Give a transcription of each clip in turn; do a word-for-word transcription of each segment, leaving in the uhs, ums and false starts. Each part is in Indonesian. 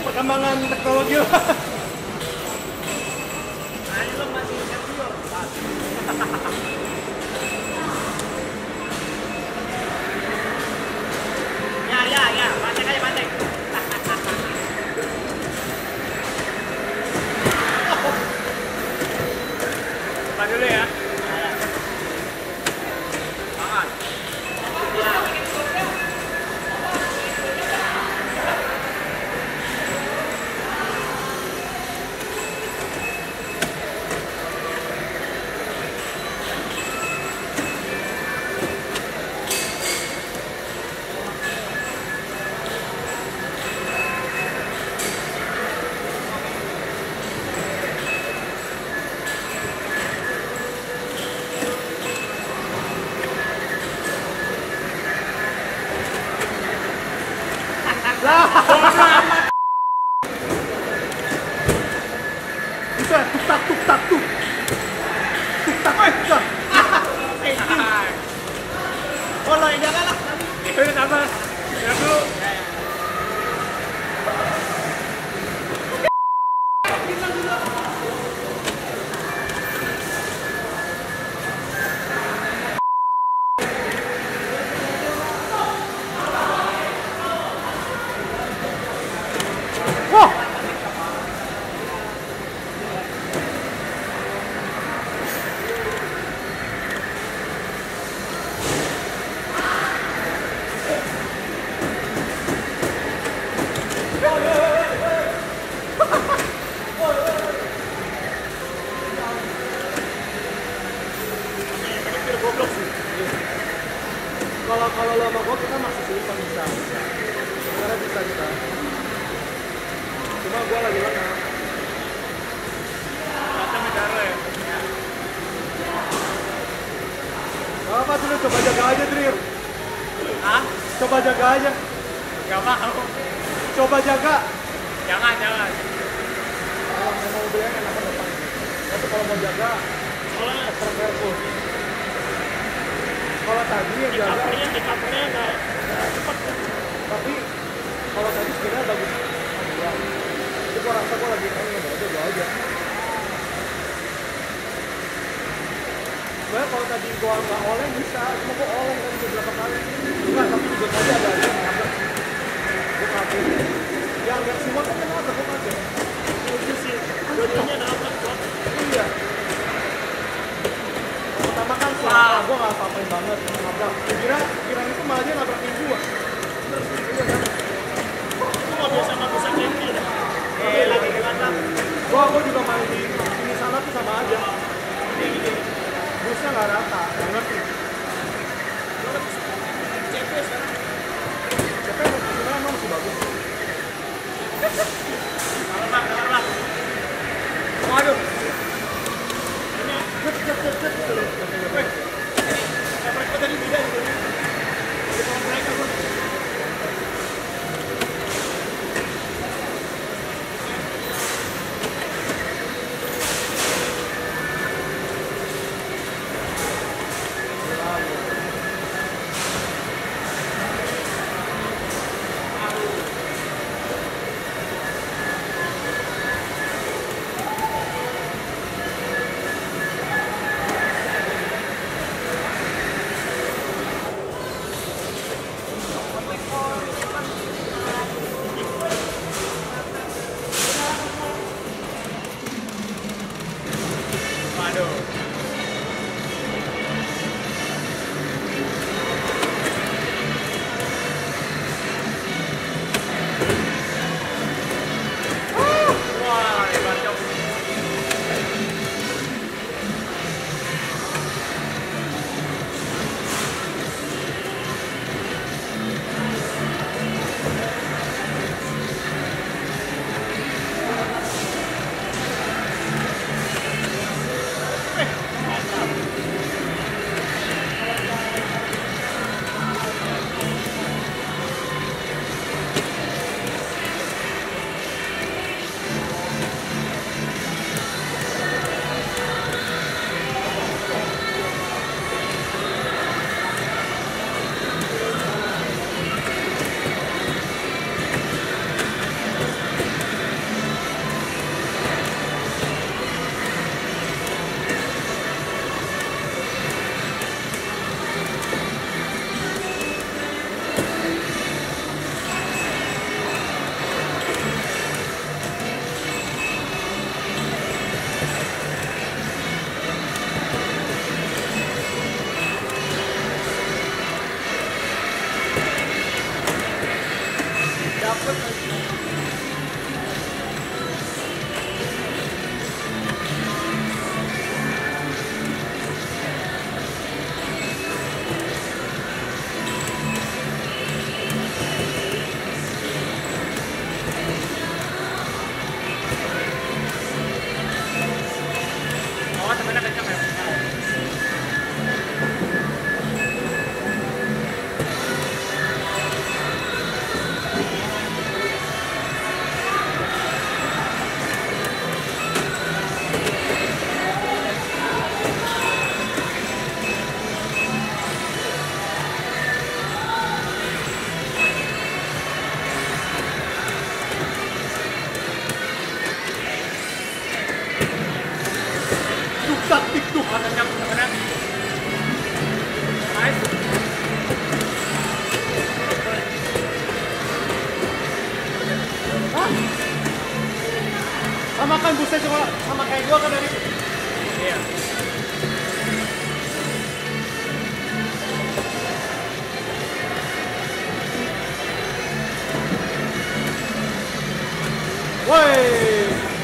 perkembangan teknologi lah. Ayo lo masih kecil. Ya ya ya, pancing aja pancing. Coba dulu ya. Makan. Ya. Bisa tuk tak tuk tak tuk. Tuk tak tuk tak. Oh lo yang jangan lah. Ini sabar. Ya dulu. Wah. Kalau kalau lo sama gua kita masih simpan bisa. Karena bisa kita. Cuma gua lagi lengah. Macam negara ya. Apa tuh lu coba jaga aja, Trio. Hah? Coba jaga aja. Gak mau. Coba jaga. Jangan jangan. Kalau mau mobilnya enakan depan. Tapi kalau mau jaga, Soalnya extra careful. Kalau tadi yang jaga, covernya di covernya nggak cepat kan? tapi kalau tadi sebenarnya bagus. Gua, itu gua rasa gua lagi pengen nyoba aja, gua aja. Sebenarnya kalau tadi gua nggak oleng bisa, cuma gua oleng kan beberapa kali. Enggak, tapi juga tadi ada aja nabrak. Gua kaget. Yang yang semua kan nabrak, gua kaget. Itu sih. Dua-duanya dapat kok. Iya. Pertama kan sih, Wah. gua nggak apa-apain banget nabrak. Kira kira itu malah dia nabrakin gua. Iya kan? Lu nggak biasa nggak bisa camping ya? Eh lagi di mana? Gua gua juga main di sini sana tuh sama aja. Busnya nggak rata, nggak ngerti. C P sekarang. C P sebenarnya emang masih bagus. Sabar bang, sabar bang. Waduh. Ini Cet cet cet cet. Weh, ini mereka tadi beda gitu. Di bawah mereka bro. Sama kan busnya cuma sama kayak gua kan dari. Iya. Woi.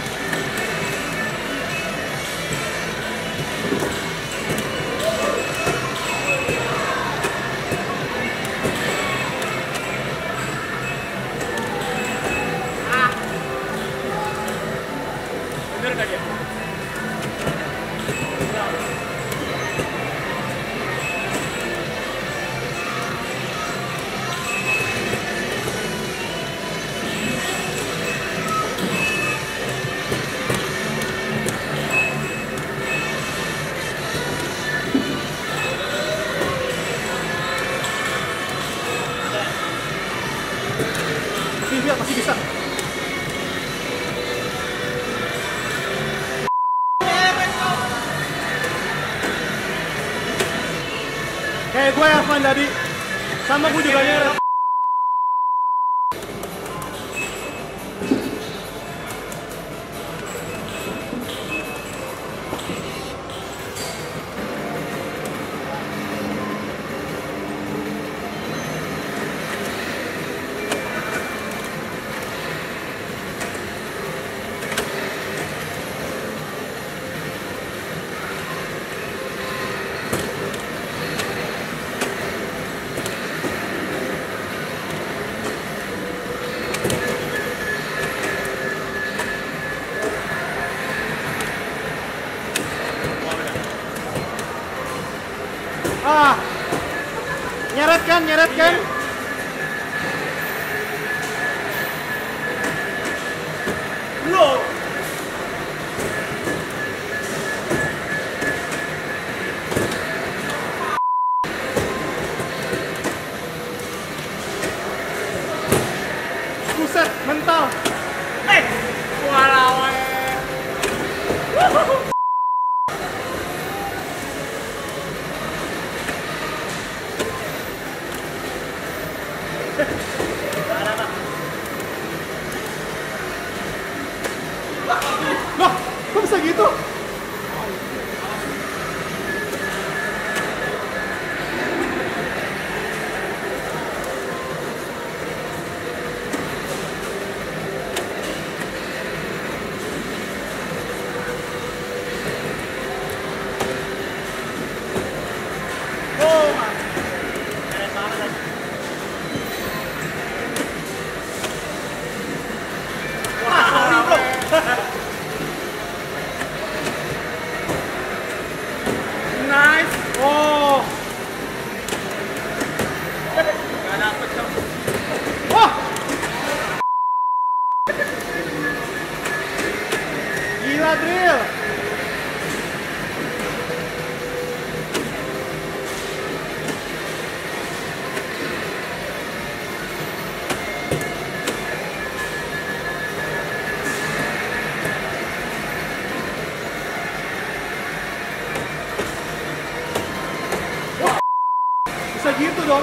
Bener nggak dia? Masih bisa, masih bisa. Kayak gue ya, Van tadi. Sama gue juga nyeret. Ah, nyeret kan, nyeret kan? Lo. Buset, mental. Eh, walau. Loh, kok bisa gitu? Oh, keren banget lagi. Wah, sorry bro. Nice. Oh, Gak dapet dong. wah. Gila, Drill. Bisa gitu dong.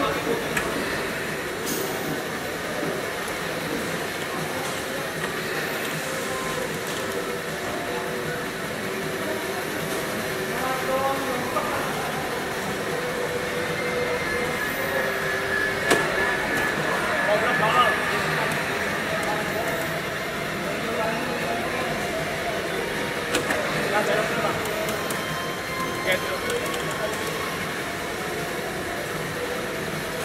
Ngobrol bakal. Nggak jalan terbang. Gitu.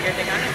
gesekannya.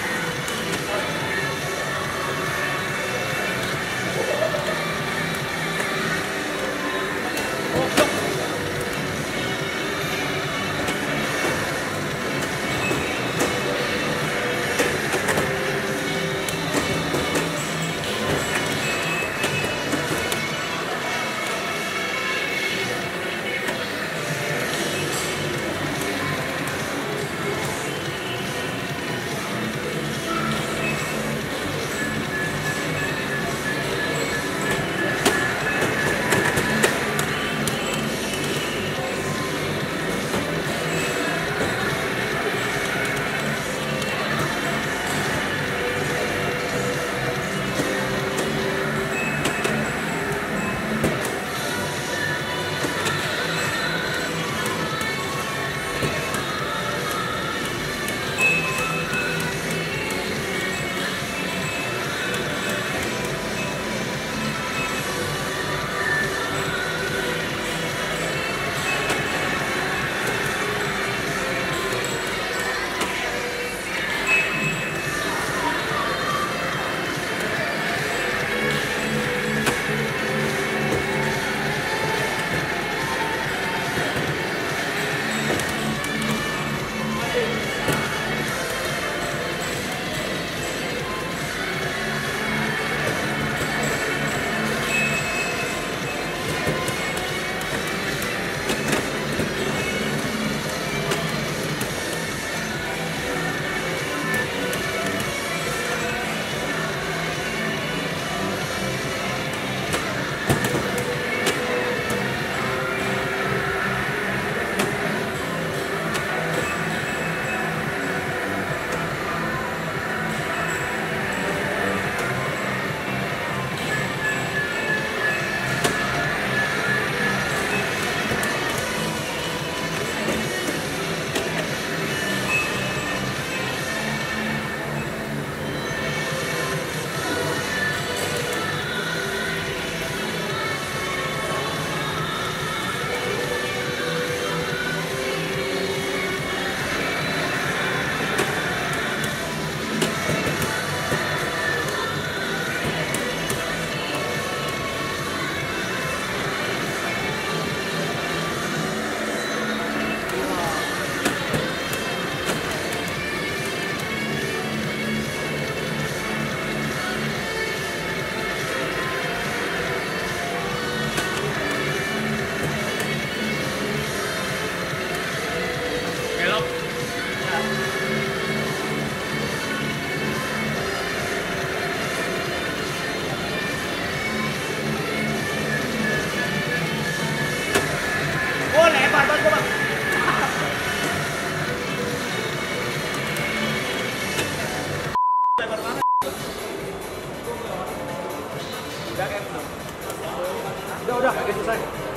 Udah, udah, kayak selesai.